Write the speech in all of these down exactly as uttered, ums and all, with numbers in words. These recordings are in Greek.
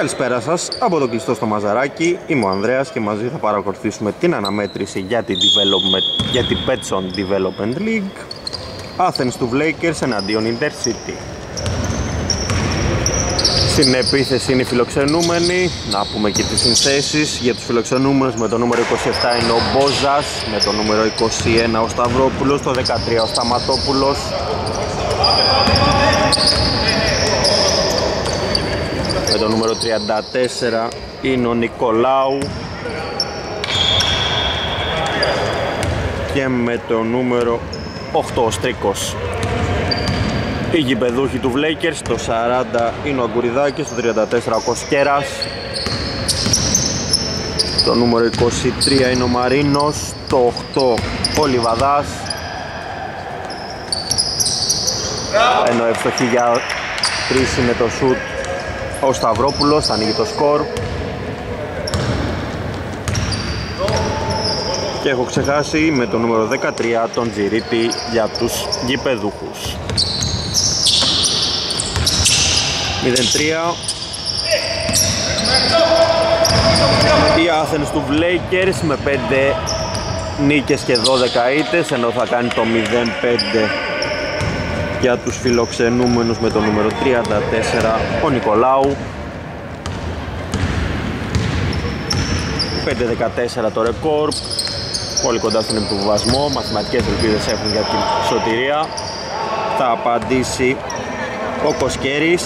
Καλησπέρα σας από το κλειστό στο Μαζαράκι. Είμαι ο Ανδρέας και μαζί θα παρακολουθήσουμε την αναμέτρηση για την, development, για την Betsson Development League Athens του Lakers εναντίον Intercity. Στην επίθεση είναι οι φιλοξενούμενοι. Να πούμε και τις συνθέσεις για τους φιλοξενούμενους. Με το νούμερο είκοσι επτά είναι ο Μπόζας, με το νούμερο είκοσι ένα ο Σταυρόπουλος, το δεκατρία ο Σταματόπουλος, με το νούμερο τριάντα τέσσερα είναι ο Νικολάου και με το νούμερο οκτώ ο Στρίκος. Οι γηπεδούχοι του Lakers, το σαράντα είναι ο Αγκουριδάκης, το τριάντα τέσσερα ο Κοσκέρας, το νούμερο είκοσι τρία είναι ο Μαρίνος, το οκτώ ο Λιβαδάς, ενώ ευστοχή για τρεις είναι το σουτ ο Σταυρόπουλος, θα ανοίγει το σκορ. Και έχω ξεχάσει με το νούμερο δεκατρία τον Τζιρίτη για τους γηπεδούχους. μηδέν τρία. Οι Athens του Lakers με πέντε νίκες και δώδεκα ήττες, ενώ θα κάνει το μηδέν πέντε για τους φιλοξενούμενους με το νούμερο τριάντα τέσσερα ο Νικολάου. πέντε δεκατέσσερα το ρεκόρ, πολύ κοντά στον επιβιβασμό, μαθηματικές ελπίδες έχουν για την σωτηρία. Θα απαντήσει ο Κοσκέρης.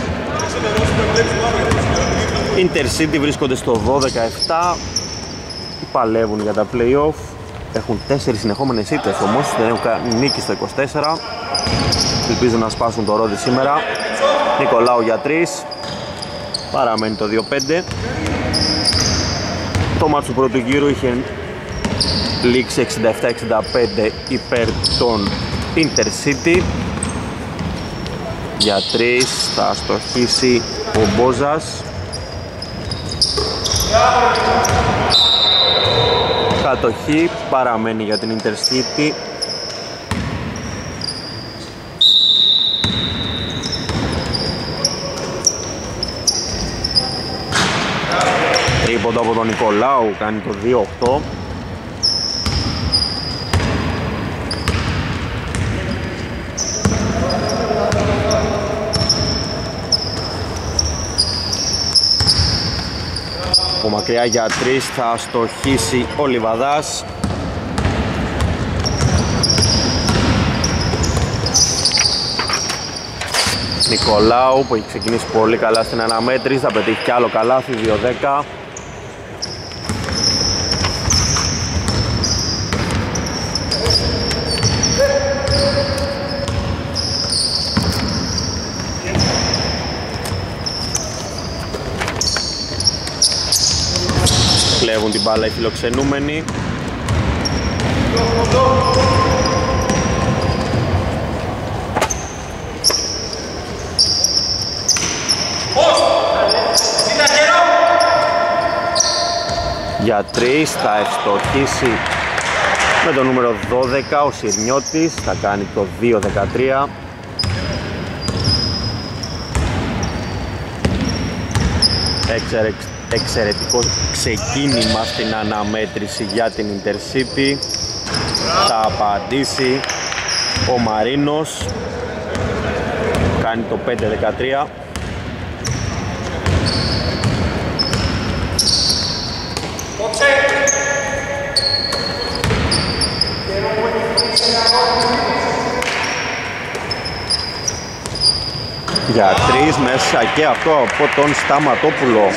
Intercity βρίσκονται στο δώδεκα επτά, παλεύουν για τα play-off, έχουν τέσσερις συνεχόμενες ήττες όμως, δεν έχουν νίκη στο είκοσι τέσσερα. Ελπίζουν να σπάσουν το ρόδι σήμερα. Νικολάου για τρεις, παραμένει το δύο πέντε. Το μάτς του πρώτου γύρου είχε λήξει εξήντα επτά εξήντα πέντε υπέρ των Intercity. Για τρεις θα στοχίσει ο Μπόζας. Κατοχή παραμένει για την Intercity. Τρίποντο από τον Νικολάου, κάνει το δύο οκτώ. Από μακριά για τρεις θα στοχίσει ο Λιβαδάς. Νικολάου που έχει ξεκινήσει πολύ καλά στην αναμέτρηση, θα πετύχει κι άλλο καλάθι, δύο δέκα. Κλέβουν την μπάλα οι φιλοξενούμενοι. Για τρεις θα ευστοχίσει με το νούμερο δώδεκα ο Συρνιώτης, θα κάνει το δύο δεκατρία. Εξαιρετικό ξεκίνημα στην αναμέτρηση για την Intercity. Θα απαντήσει ο Μαρίνος, κάνει το πέντε δεκατρία. Για τρεις μέσα και αυτό από τον Σταματόπουλο.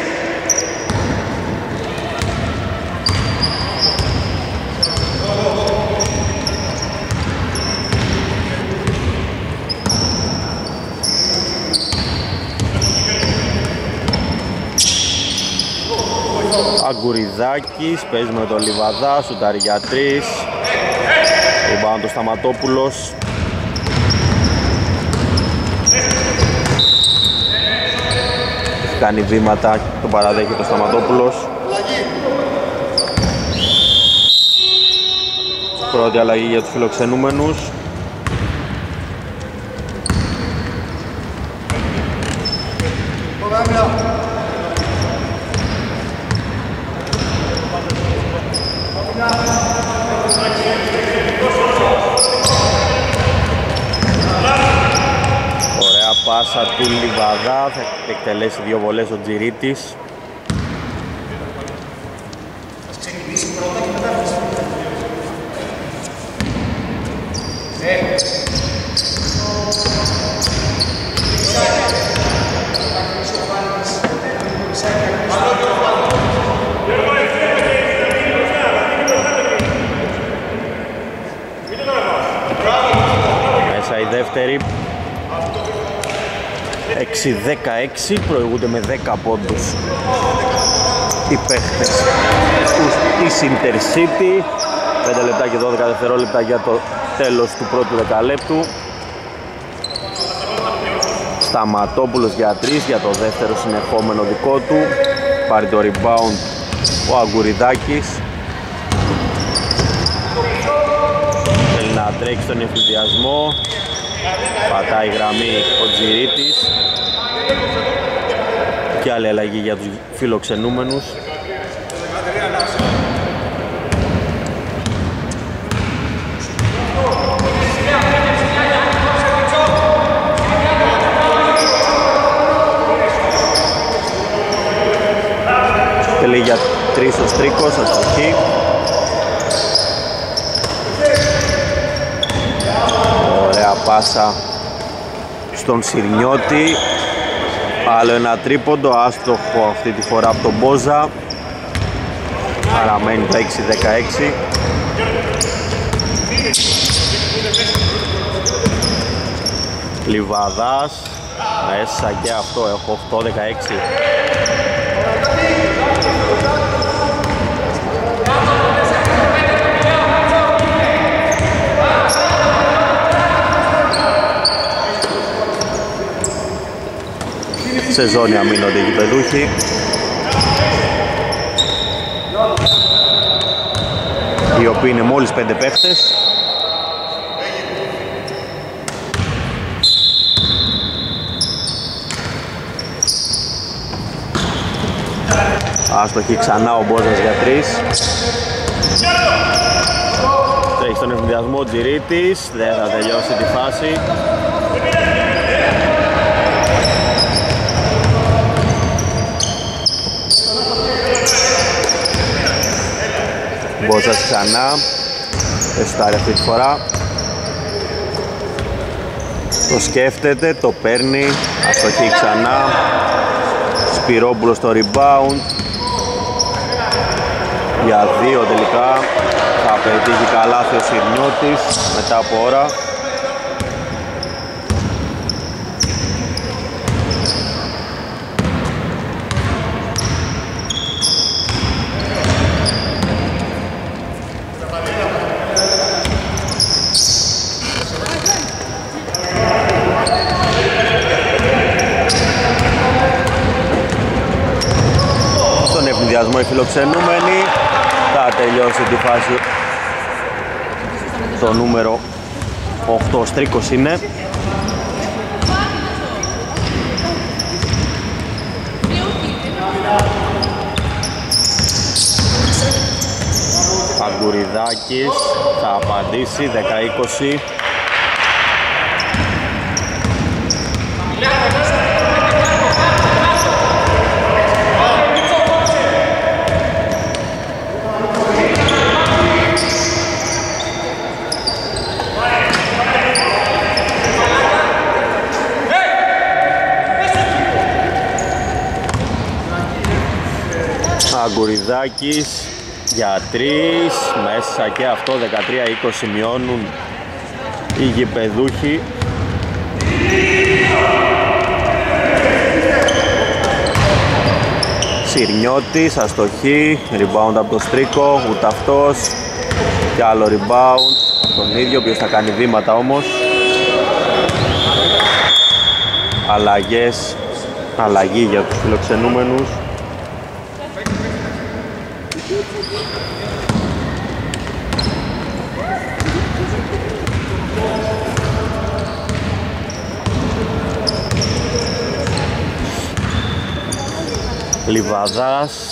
Αγκουριδάκης παίζει με τον Λιβαδά, σουτάρει για τρεις. Ριμπάουντ ο Σταματόπουλος. Κάνει βήματα, τον παραδέχεται ο Σταματόπουλος. Πρώτη αλλαγή για τους φιλοξενούμενους. πάσα του Λιβαδά, θα εκτελέσει δύο βολές ο Τζιρίτης. Μέσα η δεύτερη. έξι δεκαέξι, προηγούνται με δέκα πόντους οι παίχτες της Intercity. πέντε λεπτά και δώδεκα δευτερόλεπτα για το τέλος του πρώτου δεκαλέπτου. Σταματόπουλος για τρεις για το δεύτερο συνεχόμενο δικό του. Πάρει το rebound ο Αγκουριδάκης. Θέλει να τρέξει στον εφηδιασμό. Πατάει γραμμή ο Τζιρίτης. Και άλλη αλλαγή για τους φιλοξενούμενους. Θέλει για τρεις ο Στρίκος, αστοχή. Ωραία πάσα στον Συρνιώτη. Άλλο ένα τρίποντο, άστοχο αυτή τη φορά από τον Μπόζα. Παραμένει τα έξι δεκαέξι. Λιβαδάς, μέσα και αυτό, έχω οκτώ δεκαέξι. Σε ζώνη αμήνονται οι γηπεδούχοι. Οι οποίοι είναι μόλις πέντε παίχτες. Άστοχη ξανά ο Μπόζας για τρεις. Τρέχει στον εφηδιασμό ο Τζιρίτης, δεν θα τελειώσει τη φάση. Μπόζας ξανά, εστάρει αυτή τη φορά. Το σκέφτεται, το παίρνει, αστοχή ξανά. Σπυρόπουλος στο rebound. Για δύο τελικά, θα πετύχει καλάθι ο Συρνιώτης μετά από ώρα. Οι φιλοξενούμενοι θα τελειώσει τη φάση. Το νούμερο οκτώ Στρίκος είναι. Αγκουριδάκης θα απαντήσει δέκα είκοσι. Αγκουριδάκης για τρεις, μέσα και αυτό, δεκατρία είκοσι μειώνουν οι γηπεδούχοι. Συρνιώτης, αστοχή, rebound από τον Στρίκο, ούτε αυτός. Και άλλο rebound, τον ίδιο, ποιος θα κάνει βήματα όμως. Αλλαγές, αλλαγή για τους φιλοξενούμενους. Λιβαδάς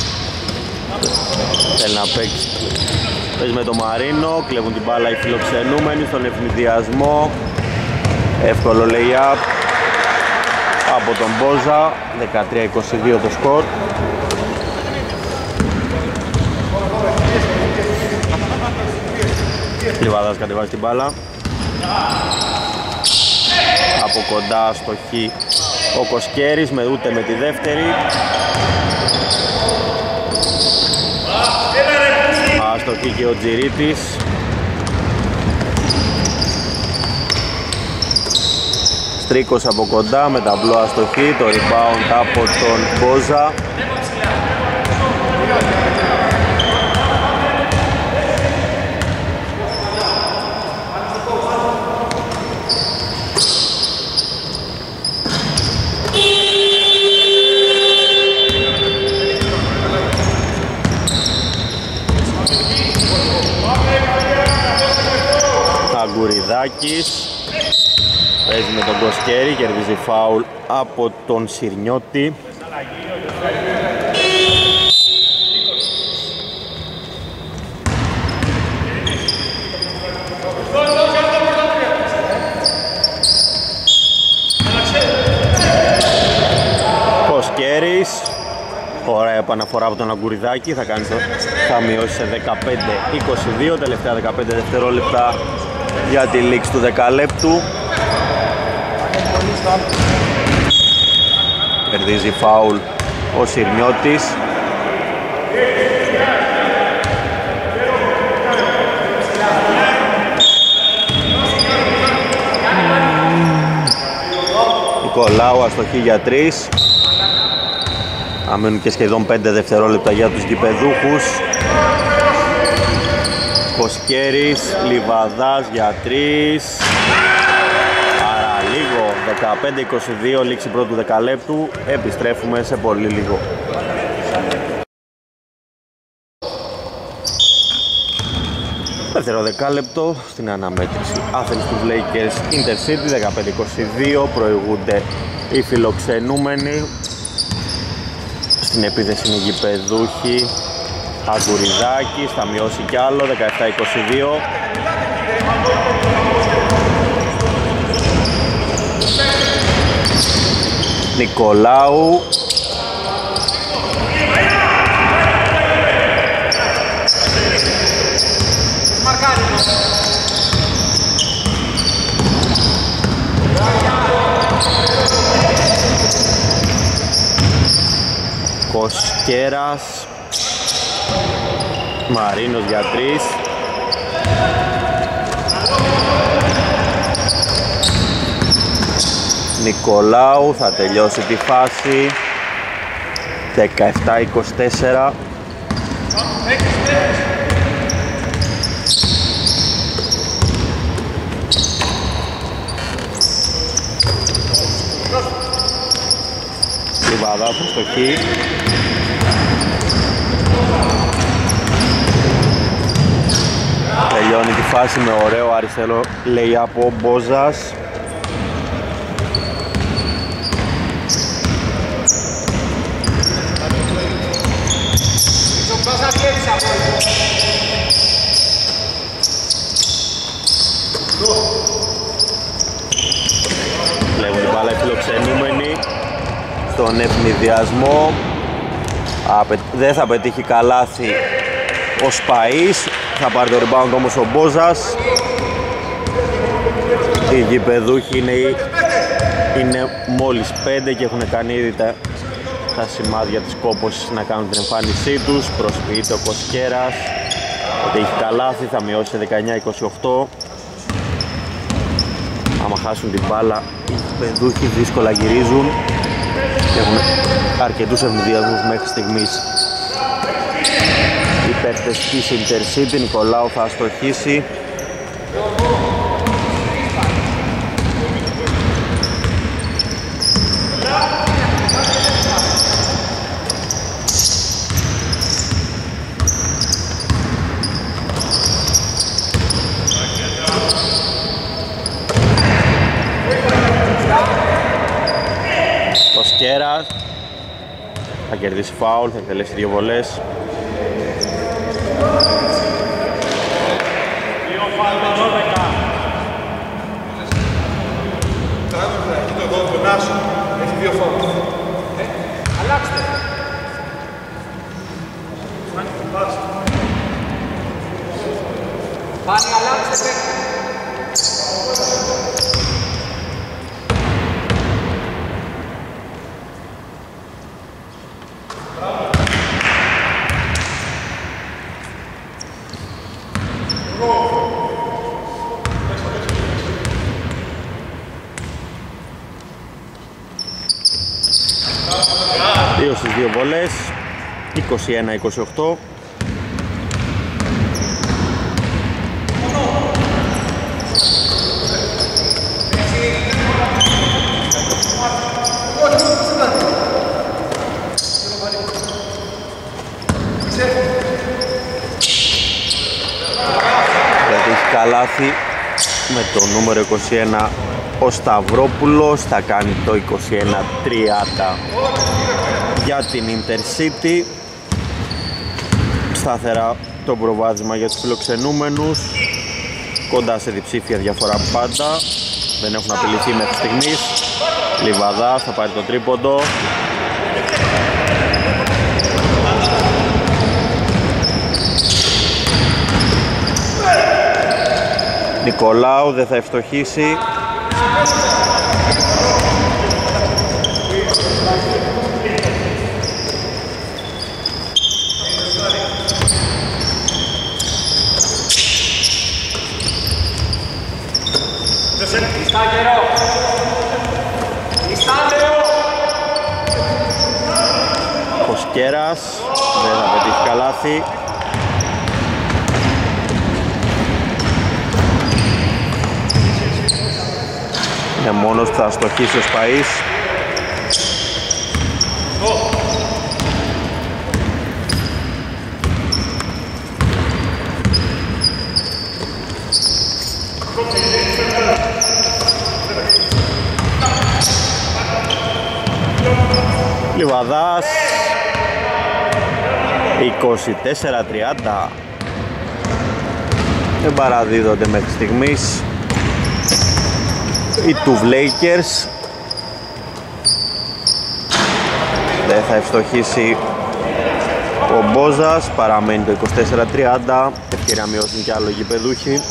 θέλει να παίξει, παίζει με το Μαρίνο, κλέβουν την μπάλα οι φιλοξενούμενοι στον ευνηδιασμό. Εύκολο lay-up, από τον Μπόζα, δεκατρία είκοσι δύο το σκορ. Λιβαδάς κατεβάζει την μπάλα. Από κοντά αστοχή ο Κοσκέρης, με ούτε με τη δεύτερη. Αστοχή και ο Τζιρίτης. Στρίκος από κοντά με ταμπλό αστοχή, το rebound από τον Μπόζα. Αγκουριδάκης παίζει με τον Κοσκέρη, κερδίζει φάουλ από τον Συρνιώτη. Κοσκέρης, ωραία επαναφορά από τον Αγκουριδάκη, θα, κάνει το, θα μειώσει σε δεκαπέντε είκοσι δύο, τελευταία δεκαπέντε δευτερόλεπτα για τη λήξη του δεκαλέπτου. Κερδίζει φάουλ ο Συρνιώτης. Νικολάου αστοχή για τρεις. Αμένουν και σχεδόν πέντε δευτερόλεπτα για τους γηπεδούχους. Κοσκέρης, Λιβαδάς για τρεις. Άρα λίγο, δεκαπέντε είκοσι δύο, λήξη πρώτου δεκαλέπτου. Επιστρέφουμε σε πολύ λίγο. Δεύτερο δεκάλεπτο στην αναμέτρηση Athens του Lakers Intercity, δεκαπέντε είκοσι δύο, προηγούνται οι φιλοξενούμενοι. Στην επίθεση είναι οι γηπεδούχοι. Αγκουριδάκης θα μειώσει κι άλλο, δεκαεπτά είκοσι δύο. Νικολάου. Κοσκέρας. Μαρίνος για τρεις. Νικολάου θα τελειώσει τη φάση. δεκαεπτά είκοσι τέσσερα. Λιβαδάς στο χ. Τελειώνει τη φάση με ωραίο αριστερό λέει από Μπόζας. Βλέπουν την μπάλα οι φιλοξενούμενοι στον ευνηδιασμό. Δεν θα πετύχει καλάθι ο Σπαΐς, θα πάρει το rebound όμως ο Μπόζας. Οι γηπεδούχοι είναι, είναι μόλις πέντε και έχουν κάνει ήδη τα, τα σημάδια της κόπωσης να κάνουν την εμφάνισή τους. Προσποιείται ο Κοσκέρας ότι έχει καλάθι, θα μειώσει σε δεκαεννιά είκοσι οκτώ. Άμα χάσουν την μπάλα οι γηπεδούχοι δύσκολα γυρίζουν και έχουν αρκετούς ευνηδιασμούς μέχρι στιγμής. Οι παίκτες της Intercity, Νικολάου θα αστοχίσει. Κοσκέρας θα κερδίσει φάουλ, θα εκτελέσει δύο βολές. στις δύο βολές, είκοσι ένα είκοσι οκτώ. Πετύχει καλάθι με το νούμερο είκοσι ένα ο Σταυρόπουλος, θα κάνει το είκοσι ένα τριάντα για την Intercity. Σταθερά το προβάδισμα για τους φιλοξενούμενους, κοντά σε διψήφια διαφορά πάντα, δεν έχουν απειληθεί μέχρι στιγμής. Λιβαδάς θα πάρει το τρίποντο. Νικολάου δεν θα ευστοχίσει. Κοσκέρας δεν θα πετύχει καλάθι. Είναι μόνος που θα στοχίσει ο Σπαΐς. Λιβαδάς είκοσι τέσσερα τριάντα. Δεν παραδίδονται μέχρι στιγμής οι του Lakers. Δεν θα ευστοχίσει ο Μπόζας, παραμένει το είκοσι τέσσερα τριάντα. Ευκαιρία μειώσουν κι άλλο γηπεδούχοι.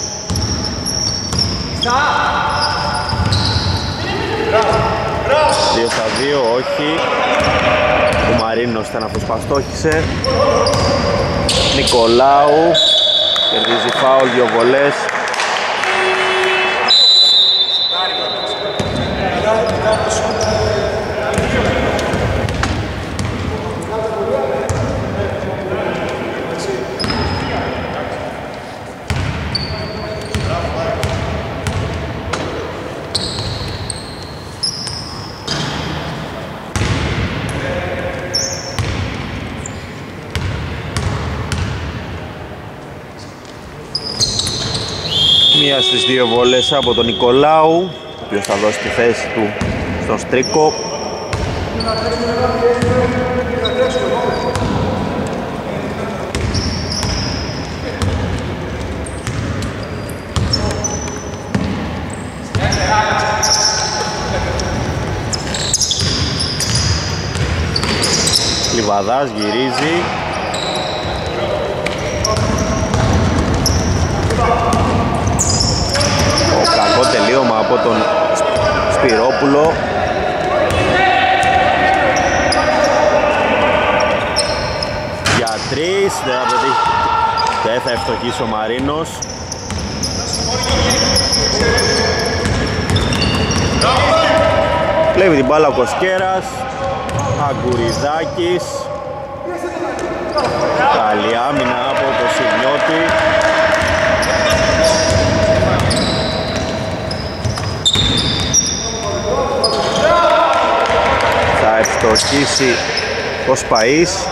δύο στα δύο, όχι. Ο Μαρίνος ήταν αυτός που αστόχησε. Νικολάου κερδίζει φάουλ, δύο βολές. Μία στις δύο βολές από τον Νικολάου, ο οποίος θα δώσει τη θέση του στον Στρίκο. Λιβαδάς γυρίζει. Κακό τελείωμα από τον Σπυρόπουλο. Για τρεις, δεν θα πετύχει. Δεν θα ευστοχίσει ο Μαρίνος. Κλέβει την μπάλα ο Κοσκέρας. Αγκουριδάκης. Καλή άμυνα από το Σιμιώτη. Θα ευστοχίσει ο Σπαΐς.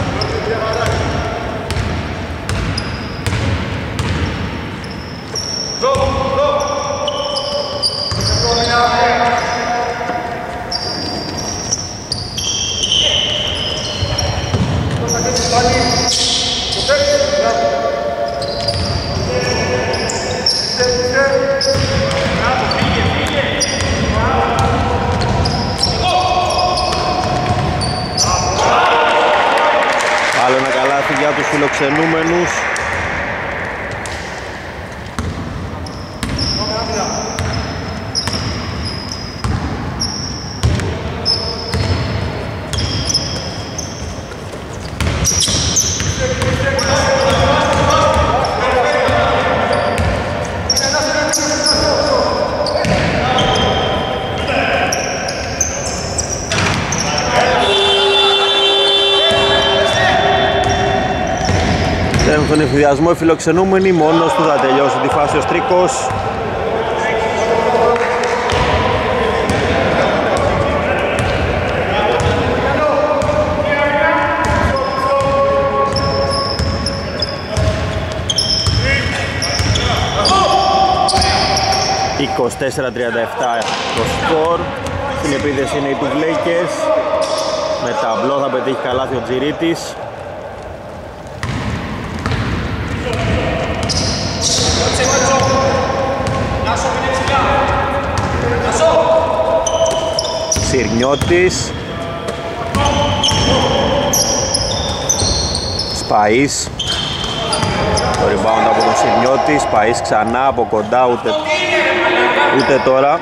Άλλο ένα καλάθι για τους φιλοξενούμενους. στον εφηδιασμό οι φιλοξενούμενοι, μόνος του θα τελειώσει τη φάση ο Στρίκος. είκοσι τέσσερα τριάντα επτά το σκορ. Στην επίθεση είναι οι του Lakers. Με ταμπλό θα πετύχει καλάθι ο Τζιρίτης. Συρνιώτης. Σπαΐς. Το rebound από τον Συρνιώτη. Σπαΐς ξανά από κοντά, ούτε, ούτε τώρα.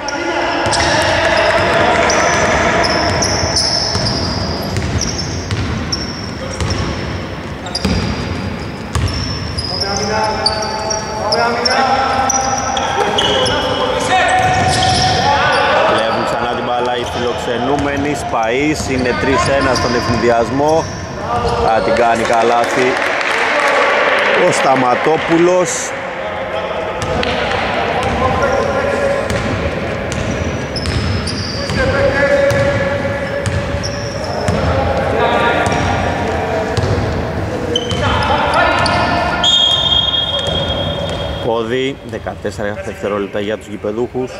Βλέπουν ξανά την μπάλα οι φιλοξενούμενοι. Σπαΐς είναι τρία ένα στον ευνηδιασμό. Θα την κάνει καλάθι ο Σταματόπουλος. Πόδι, δεκατέσσερα δευτερόλεπτα για τους γηπεδούχους.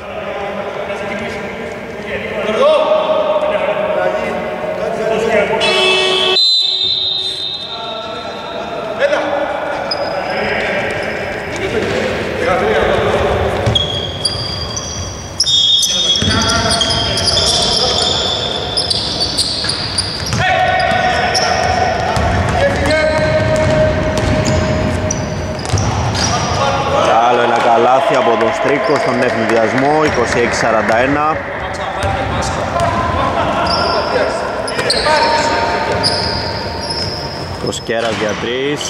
Από τον Στρίκο στον ευνηδιασμό, είκοσι έξι σαράντα ένα. Ο Σκέρας για τρεις.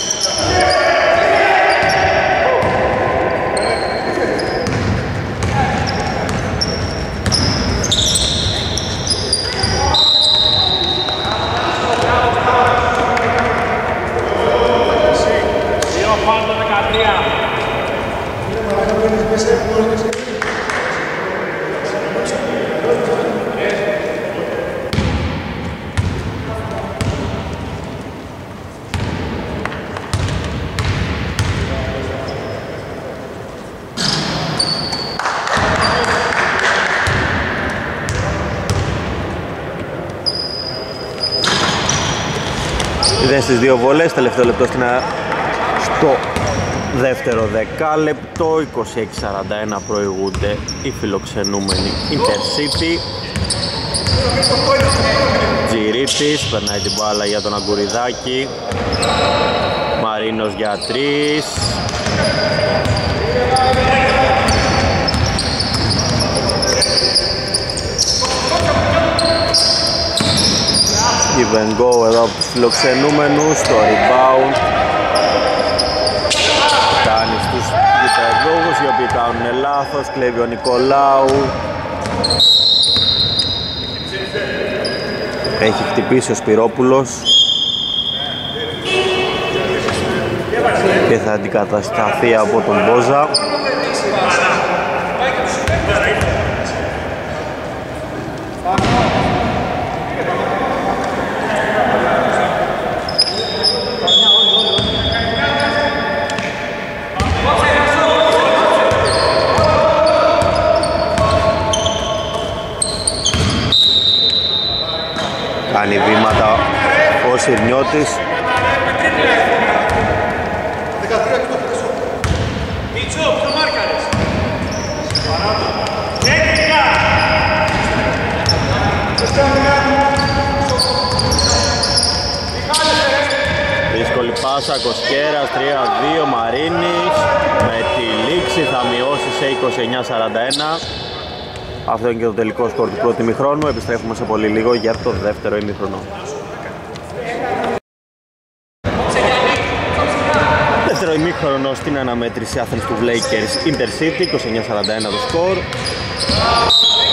Είδε στις δύο βολές, τελευταίο λεπτό στην α... στο δεύτερο δεκάλεπτο. Είκοσι έξι σαράντα ένα προηγούνται οι φιλοξενούμενοι Intercity. Τζιρίτης περνάει την μπάλα για τον Αγκουριδάκη. Μαρίνος για τρεις. Give and go εδώ από τους φιλοξενούμενους. Το rebound κάνει στους γηπεδούχους οι οποίοι κάνουν λάθος. Κλέβει ο Νικολάου. Έχει χτυπήσει ο Σπυρόπουλος και θα αντικατασταθεί από τον Μπόζα. Κάνει βήματα ο Συρνιώτης. Δύσκολη πάσα, Κοσκέρας, τρία δύο, Μαρίνης. Με τη λήξη θα μειώσει σε είκοσι εννιά σαράντα ένα. Αυτό είναι και το τελικό σκορ του πρώτου ημιχρόνου. Επιστρέφουμε σε πολύ λίγο για το δεύτερο ημιχρονό. Δεύτερο ημιχρονό στην αναμέτρηση Athens του Lakers Intercity. είκοσι εννιά σαράντα ένα το σκορ.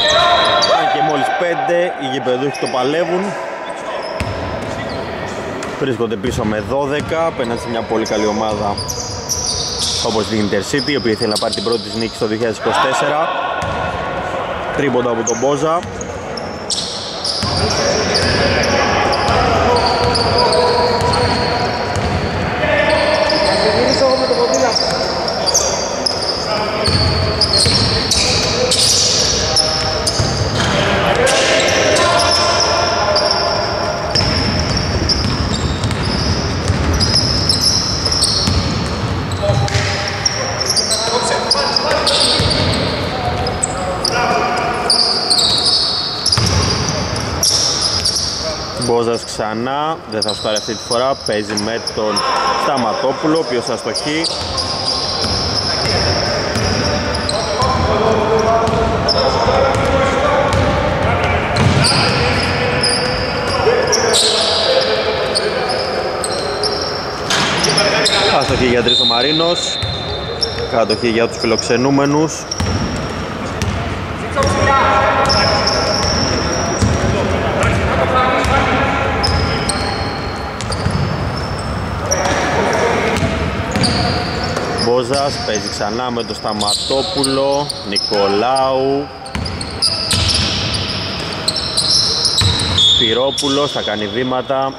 Αν και μόλις πέντε, οι γηπεδούχοι το παλεύουν. βρίσκονται πίσω με δώδεκα απέναντι σε μια πολύ καλή ομάδα όπως την Intercity, η οποία θέλει να πάρει την πρώτη της νίκη το δύο χιλιάδες είκοσι τέσσερα. Τρίποντο από τον Μπόζα. Μπόζας ξανά, δεν θα σκάρει αυτή τη φορά, παίζει με τον Σταματόπουλο, ο οποίος αστοχεί. Αστοχή για τρεις ο Μαρίνος, κατοχή για τους φιλοξενούμενους. Μπόζας παίζει ξανά με τον Σταματόπουλο, Νικολάου, Σπυρόπουλος θα κάνει βήματα.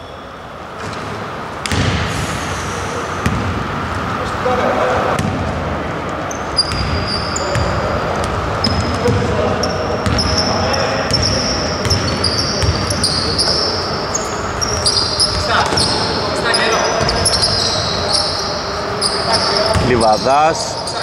Λιβαδάς,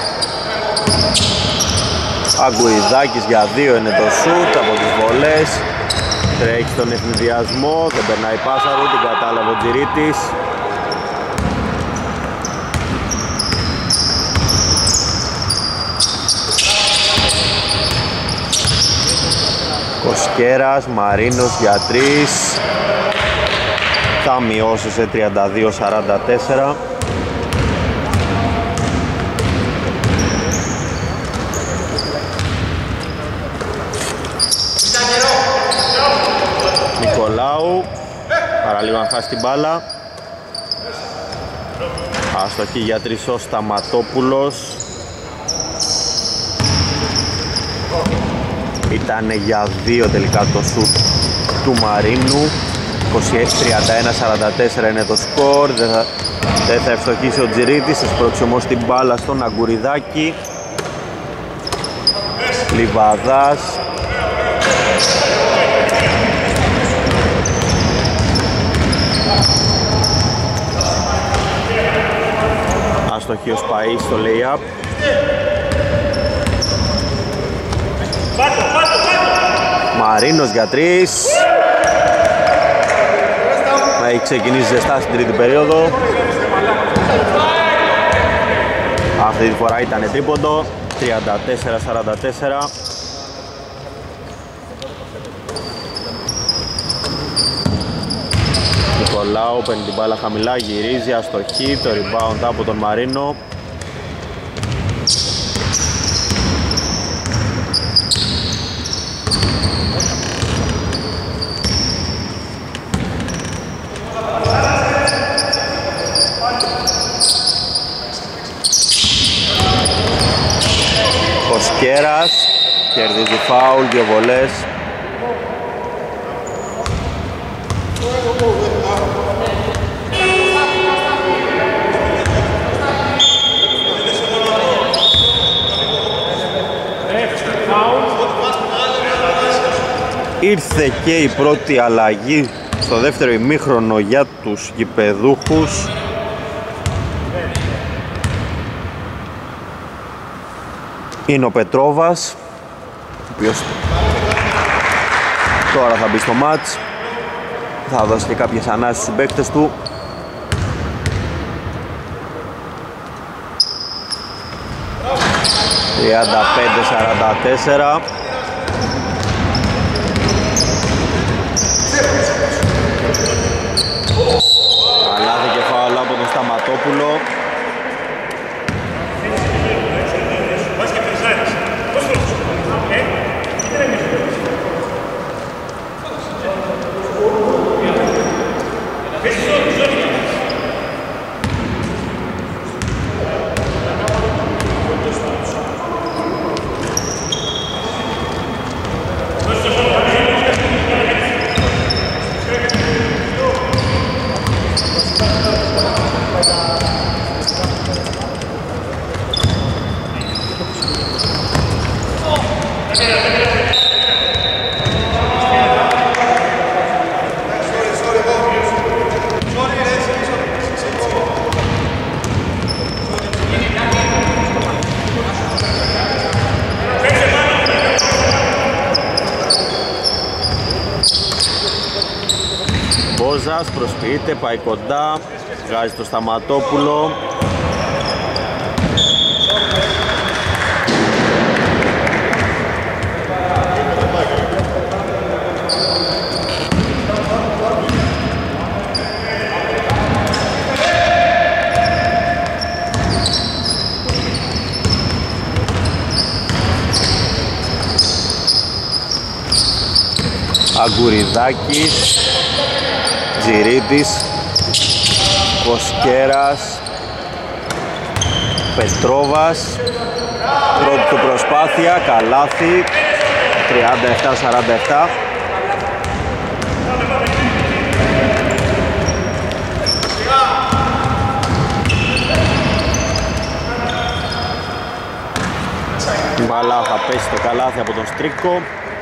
Αγκουιδάκης για δύο είναι το σουτ από τις βολές. Τρέχει στον ευνηδιασμό, δεν περνάει πάσα του, την κατάλαβε ο Τζιρίτης. Κοσκέρας, Μαρίνος για τρεις. Θα μειώσει σε τριάντα δύο σαράντα τέσσερα. Νικολάου, παραλίγο να χάσει την μπάλα. Αστοχή για τρεις ο Σταματόπουλος. Ήτανε για δύο τελικά το σουτ του Μαρίνου. είκοσι έξι τριάντα ένα σαράντα τέσσερα είναι το σκορ. Δεν θα, δεν θα ευστοχίσει ο Τζιρίτης, θα σπρώξει όμως την μπάλα στον Αγκουριδάκη. Λιβαδάς. Αστοχή ο Σπαΐς στο lay-up. Μαρίνος για τρεις. Έχει ξεκινήσει ζεστά στην τρίτη περίοδο. Αυτή τη φορά ήταν τρίποντο. τριάντα τέσσερα σαράντα τέσσερα. Νικολάου παίρνει την μπάλα χαμηλά, γυρίζει, αστοχή, το rebound από τον Μαρίνο. Κοσκέρας, κερδίζει φάουλ, δύο βολές. Ήρθε και η πρώτη αλλαγή στο δεύτερο ημίχρονο για τους γηπεδούχους. Είναι ο Πετρόβας, ο οποίος τώρα θα μπει στο μάτς. Θα δώσει και κάποιες ανάσεις στους παίκτες του. τριάντα πέντε σαράντα τέσσερα. Καλάθι και φάουλ από τον Σταματόπουλο. This Μπόζας προσποιείται, πάει κοντά, βγάζει το Σταματόπουλο. Αγκουριδάκης, Τζιρίτης, Κοσκέρας, Πετρόβας, πρώτη του προσπάθεια, καλάθι, τριάντα επτά σαράντα επτά. Η μπαλά θα πέσει το καλάθι από τον Στρίκο.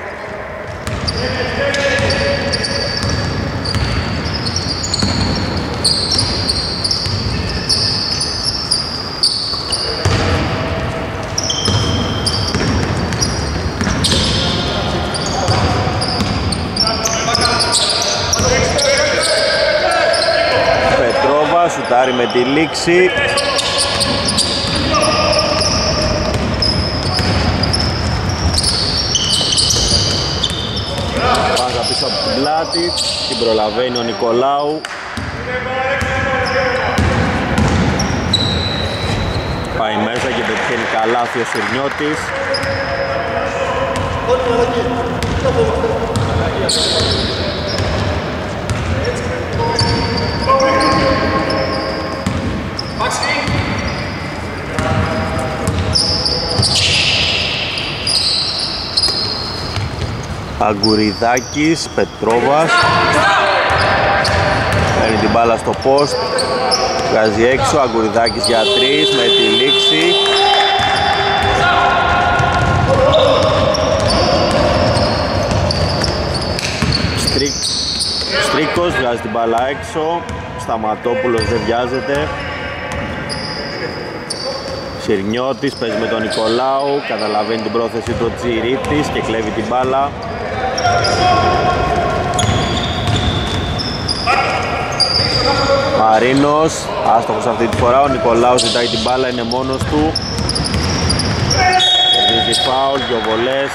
Πετρόβα σουτάρει με τη λήξη. Πάγα πίσω από την πλάτη, την προλαβαίνει ο Νικολάου. Πάει μέσα και πετυχαίνει καλάθι ο Σουρνιώτης. Αγκουριδάκης, Πετρόβας, παίρνει την μπάλα στο post, βγάζει έξω, Αγκουριδάκης για τρεις με τη λήξη. Στρίκ, Στρίκος βγάζει την μπάλα έξω, Σταματόπουλος δεν βιάζεται. Συρνιώτης παίζει με τον Νικολάου, καταλαβαίνει την πρόθεση του Τσιρίτης και κλέβει την μπάλα. Μαρίνος, άστοχος αυτή τη φορά, ο Νικολάου ζητάει την μπάλα, είναι μόνος του. Κερδίζει φάουλ, δυο βολές.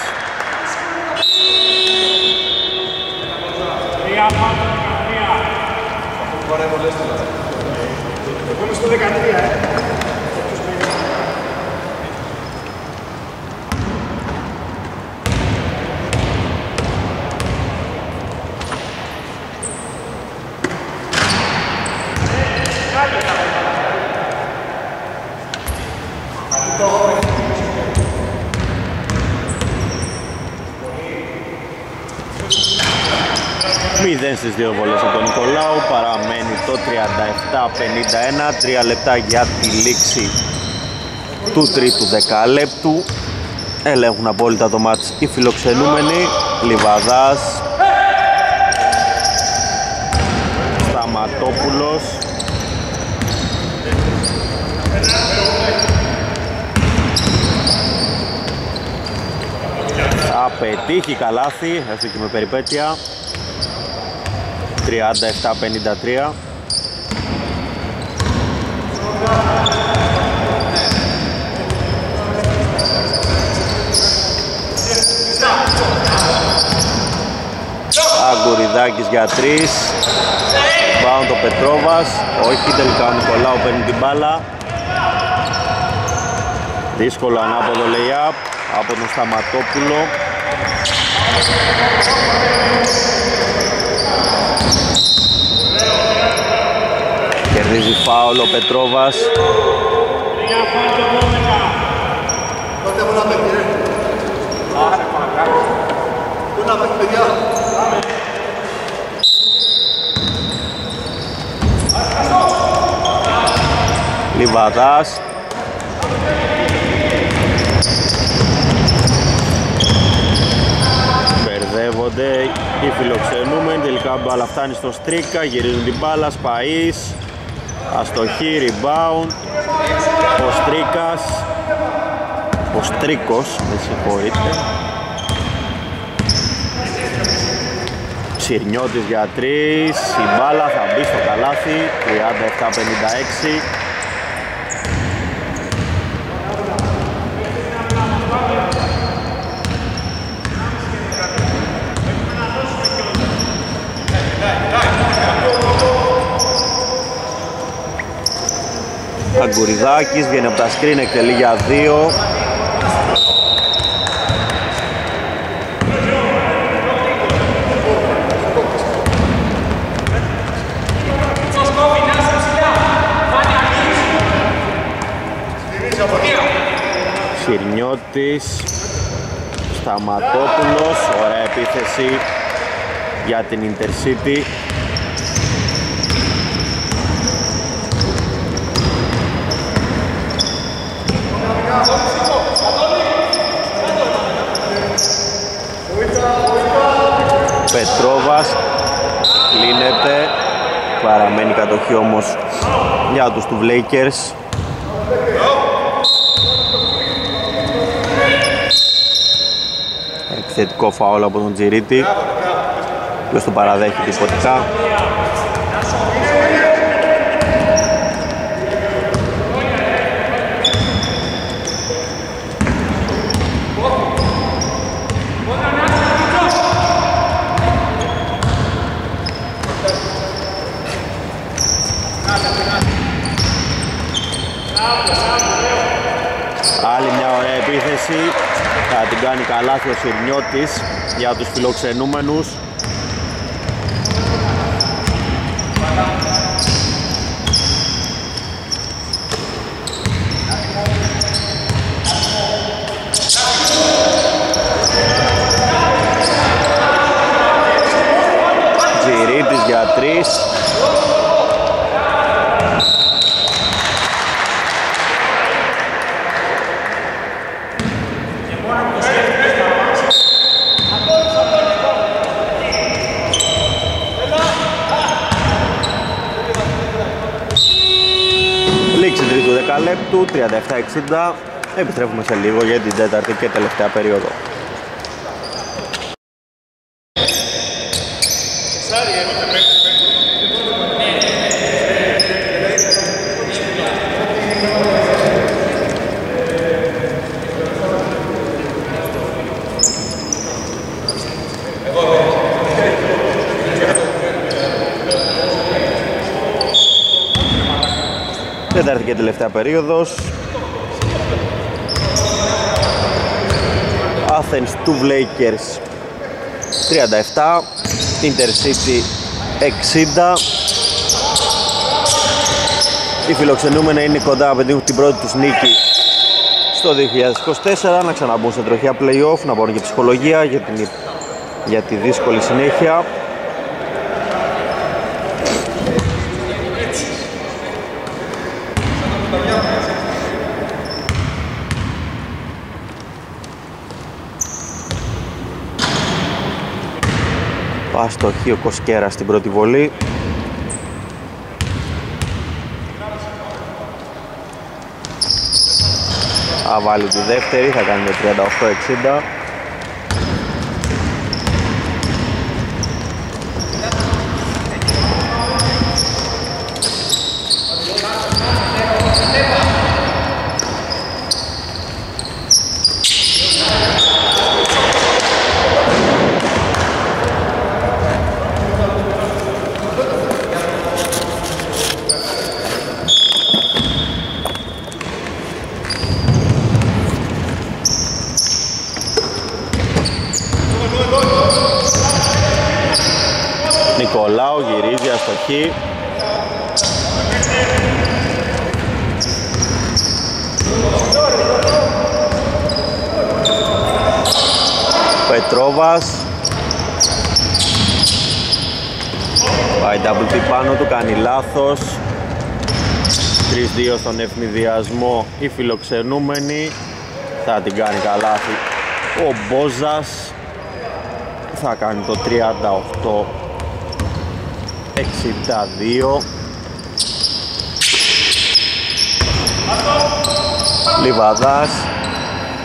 μηδέν στις δύο βολές από τον Νικολάου, παραμένει το τριάντα επτά πενήντα ένα, τρία λεπτά για τη λήξη του τρίτου δεκαλέπτου. Ελέγχουν απόλυτα το μάτς οι φιλοξενούμενοι. Λιβαδάς, Σταματόπουλος, θα πετύχει καλάθι, έστω και με περιπέτεια. τριάντα επτά πενήντα τρία. Αγκουριδάκης για τρεις. Πάουν το Πετρόβας. Όχι, τελικά ο Νικολάου παίρνει την μπάλα. Δύσκολο ανάποδο lay-up από τον Σταματόπουλο. Κερδίζει φάουλ ο Πετρόβας. Λιβαδάς. Μπερδεύονται οι φιλοξενούμενοι, τελικά μπάλα φτάνει στο Στρίκα, γυρίζουν την μπάλα, Σπαΐς, αστοχή, rebound, ο Στρίκας, ο Στρίκος, με συγχωρείτε. Συρνιώτης για τρεις, η μπάλα θα μπει στο καλάθι, τριάντα επτά πενήντα έξι. Αγκουριδάκης βγαίνει από τα σκριν, εκτελεί για δύο. Συρνιώτης, Σταματόπουλος, ωραία επίθεση για την Intercity. Πετρόβας κλείνεται, παραμένει κατοχή όμως για τους του Lakers. Επιθετικό φάουλ από τον Τζιρίτη, ποιος το παραδέχει τυπωτικά. Άλλη μια ωραία επίθεση, θα την κάνει καλάθι ο Συρνιώτης για τους φιλοξενούμενους. Τζιρίτης για τρεις. Δεκαλέπτου, τριάντα επτά εξήντα. Επιστρέφουμε σε λίγο για την τέταρτη και τελευταία περίοδο. Τέταρτη και τελευταία περίοδος. Athens του Lakers τριάντα επτά, Intercity εξήντα. Οι φιλοξενούμενοι είναι κοντά να πετύχουν την πρώτη τους νίκη στο δύο χιλιάδες είκοσι τέσσερα, να ξαναμπούν σε τροχιά play-off, να πάρουν και ψυχολογία για, την, για τη δύσκολη συνέχεια. Αστοχή ο Κοσκέρας στην πρώτη βολή. Θα βάλει τη δεύτερη, θα κάνει το τριάντα οκτώ εξήντα. Νικολάου γυρίζει αστοχή. Πετρόβας πάει double tip πάνω του, κάνει λάθος. τρία δύο στον ευνηδιασμό οι φιλοξενούμενοι. Θα την κάνει καλάθι ο Μπόζας. Θα κάνει το τριάντα οκτώ εξήντα δύο. Λιβαδάς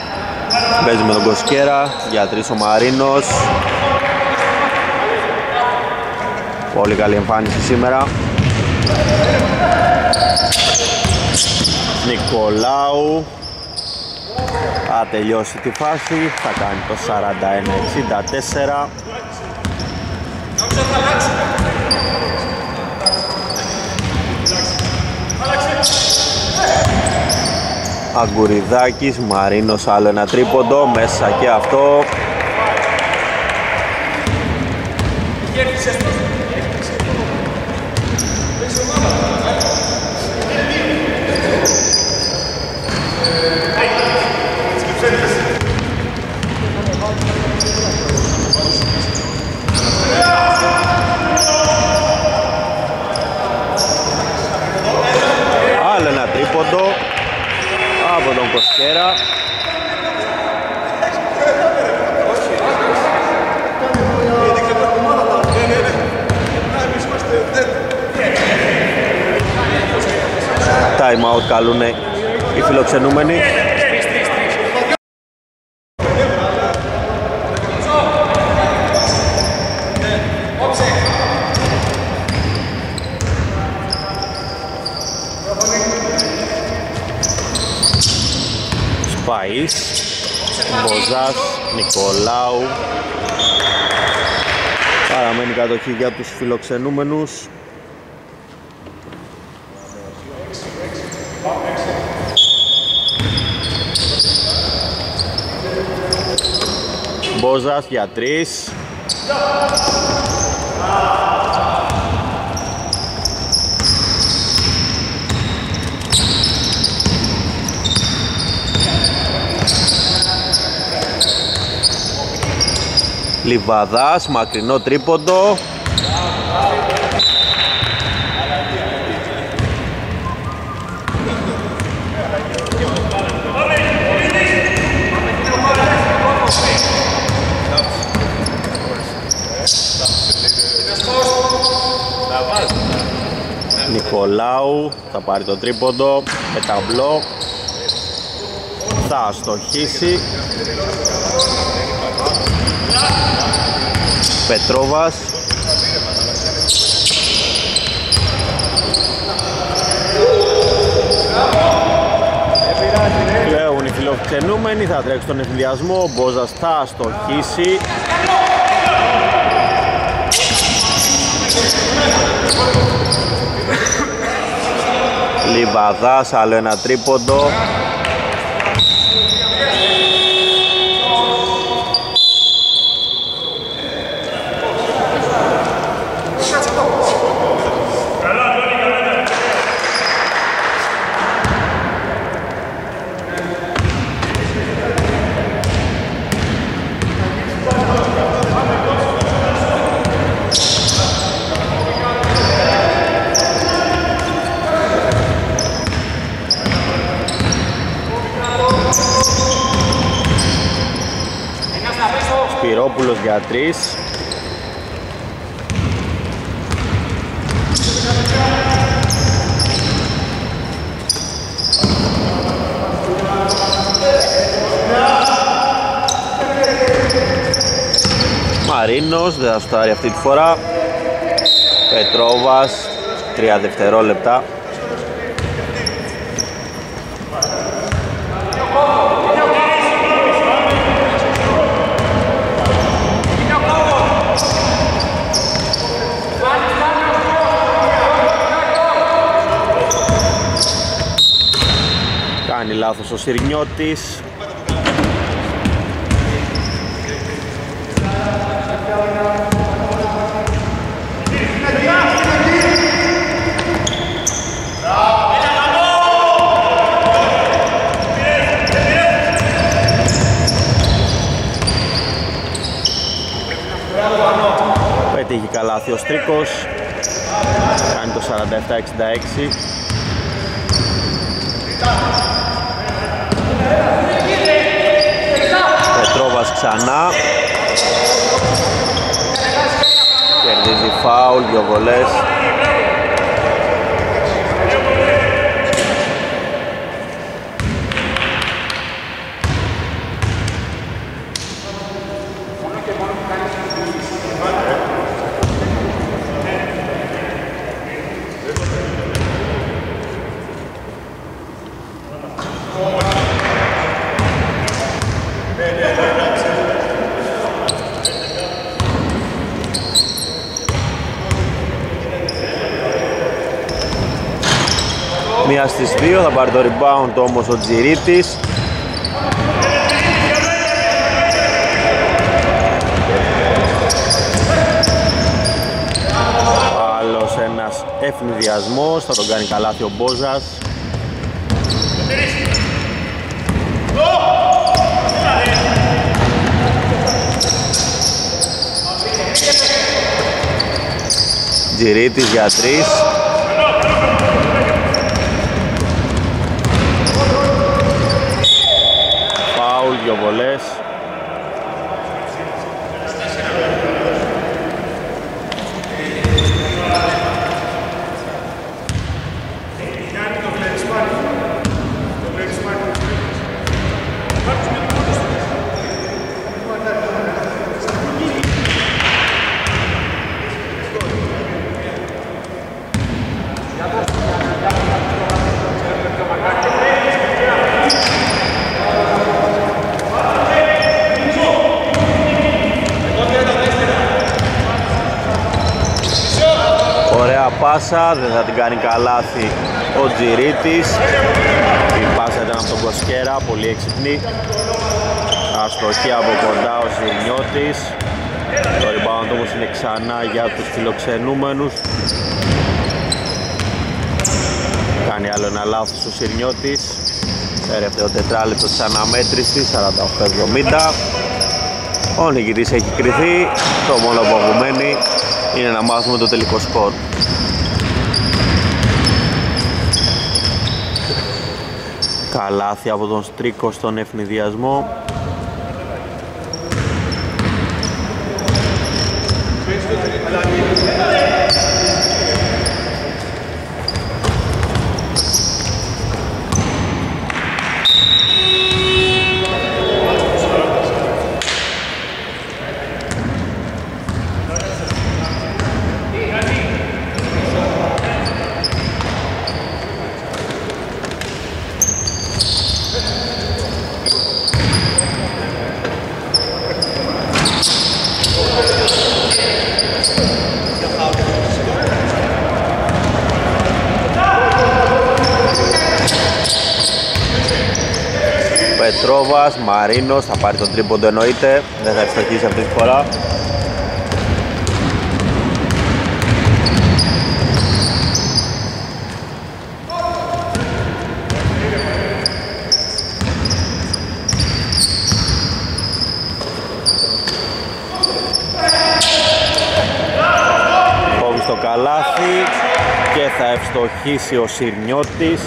παίζει με τον Κοσκέρα, για τρεις ο Μαρίνος. Πολύ καλή εμφάνιση σήμερα. Νικολάου θα τελειώσει τη φάση, θα κάνει το σαράντα ένα εξήντα τέσσερα. Αγκουριδάκης, Μαρίνος, άλλο ένα τρίποντο, μέσα και αυτό. Άλλο ένα τρίποντο από τον Κοσκέρα. Time out καλούνε οι φιλοξενούμενοι. Σπαΐς, Μποζάς, Νικολάου. Παραμένει κατοχή για τους φιλοξενούμενους. Μποζάς για τρεις. Λιβαδάς, μακρινό τρίποντο. Νικολάου θα πάρει το τρίποντο με ταμπλό, θα αστοχίσει. Πετρόβας, πλέον οι φιλοξενούμενοι θα τρέξει τον ευθυνδιασμό. Ο Μπόζας θα αστοχίσει. Λιβαδάς, άλλο ένα τρίποντο. Σπυρόπουλος για τρεις. Μαρίνος δεν θα σουτάρει αυτή τη φορά. Πετρόβας, τρία δευτερόλεπτα. Κάνει λάθος ο Συρνιώτης. Πετύχει καλάθι ο Στρίκος. Κάνει το σαράντα επτά εξήντα έξι. Πετρόβας ξανά. Κερδίζει φάουλ, δύο βολές. Μία στις δύο, θα πάρει το rebound όμως ο Τζιρίτης. Άλλος ένας ευνηδιασμός, θα τον κάνει καλάθι ο Μπόζας. Τζιρίτης για τρεις. Φάουλ, δυο βολές. Πάσα, δεν θα την κάνει καλάθι ο Τζιρίτης. Η πάσα ήταν από τον Κοσκέρα, πολύ έξυπνη. Αστοχή από κοντά ο Σιρνιώτης. Το rebound όμως είναι ξανά για τους φιλοξενούμενους. Κάνει άλλο ένα λάθος ο Σιρνιώτης. Τελευταίο τετράλεπτο της αναμέτρησης, σαράντα οκτώ εβδομήντα. Ο νικητής έχει κριθεί. Το μόνο που απομένει είναι να μάθουμε το τελικό σκορ. Καλάθι από τον Στρίκο στον ευνηδιασμό. Πετρόβας, Μαρίνος, θα πάρει τον τρίποντο εννοείται, δεν θα ευστοχίσει αυτή τη φορά. Κόβει στο καλάθι και θα ευστοχίσει ο Σιρνιώτης.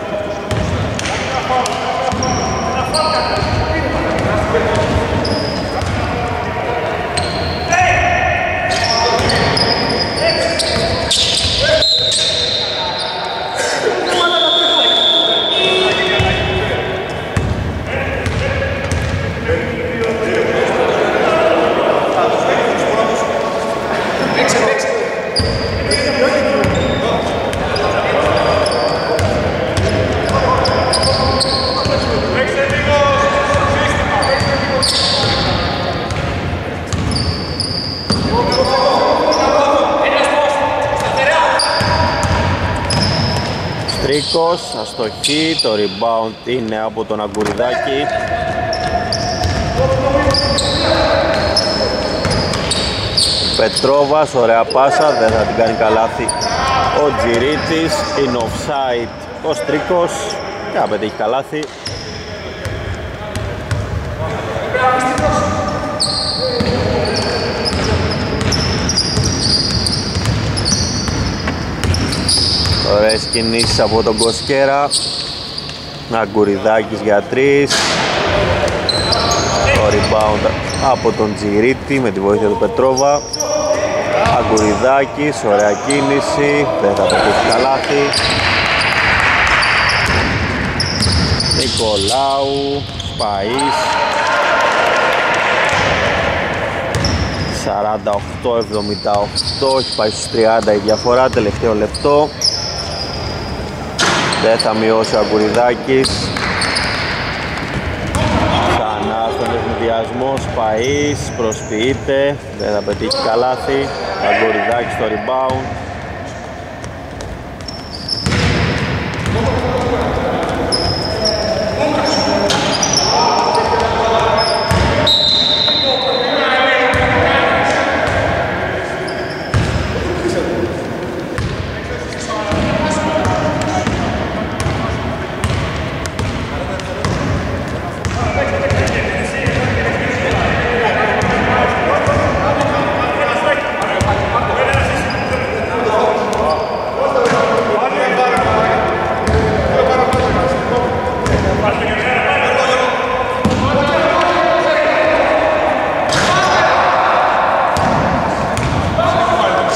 Στρίκος, αστοχή, το rebound είναι από τον Αγκουριδάκη. Πετρόβας, ωραία πάσα, δεν θα την κάνει καλάθι ο Τζιρίτης. Είναι offside ο Στρίκος και θα πετύχει καλάθι. Ωραίες κινήσεις από τον Κοσκέρα. Αγκουριδάκης για τρεις. Το rebound από τον Τζιρίτη με τη βοήθεια του Πετρόβα. Αγκουριδάκης, ωραία κίνηση, δεν θα πετύχει καλάθι. Νικολάου, Σπαΐς. σαράντα οκτώ εβδομήντα οκτώ, έχει πάει στους τριάντα η διαφορά, τελευταίο λεπτό. Δεν θα μειώσει ο Αγκουριδάκης. Ξανά στον ευνηδιασμό, Σπαΐς, προσποιείται, δεν θα πετύχει καλάθι. Αγκουριδάκης στο rebound.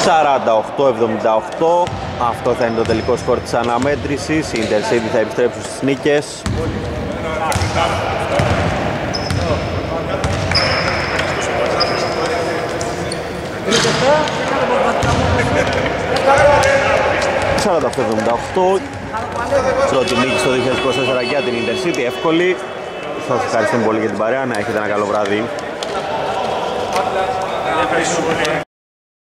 σαράντα οκτώ εβδομήντα οκτώ. Αυτό θα είναι το τελικό σκορ της αναμέτρησης. Οι Intercity θα επιστρέψουν στις νίκες. σαράντα οκτώ εβδομήντα οκτώ. Πρώτη νίκη στο δύο χιλιάδες είκοσι τέσσερα για την Intercity, εύκολη. Σας ευχαριστούμε πολύ για την παρέα, να έχετε ένα καλό βράδυ.